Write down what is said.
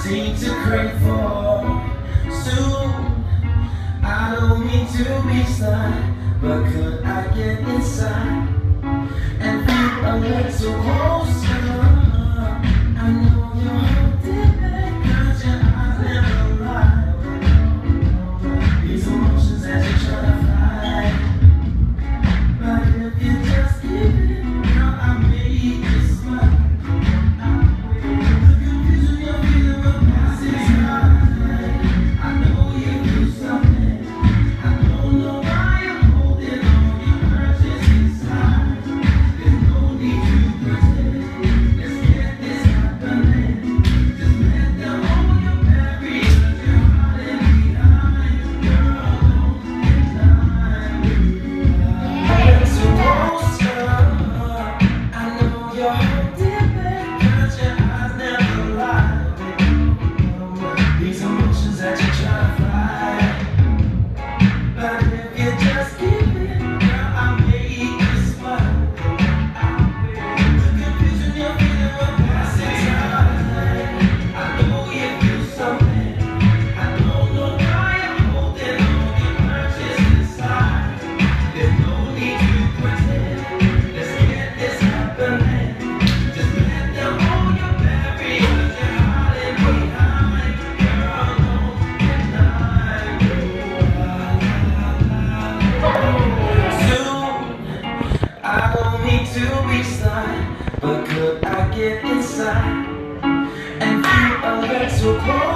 seem to crave for. Soon, I don't mean to be sly, but could I get inside and feel a little closer? I know you're holding back, 'cause your eyes never lie. These emotions as you try to fight, but if you just give it, girl, I make you smile. The confusion you feel will pass inside. I know you do something. I don't know why you're holding on. Your urges inside. There's no need to pretend. Let's get this happening. Just let them hold your barriers. You're hiding behind. Girl, don't deny me. I'm so closer. I know you're holding back, 'cause your eyes never lie. These emotions that you try to fight, but if you just give it, girl, I'll make you smile. The confusion you feel will pass inside. I know you feel something. I don't know why you're holding on. Your urges inside. There's no need to pretend. Let's get this happening. Just let them hold your barriers. You're hiding behind. Girl, don't deny me. Soon, I don't need to be sly, but could I get inside and feel a little closer?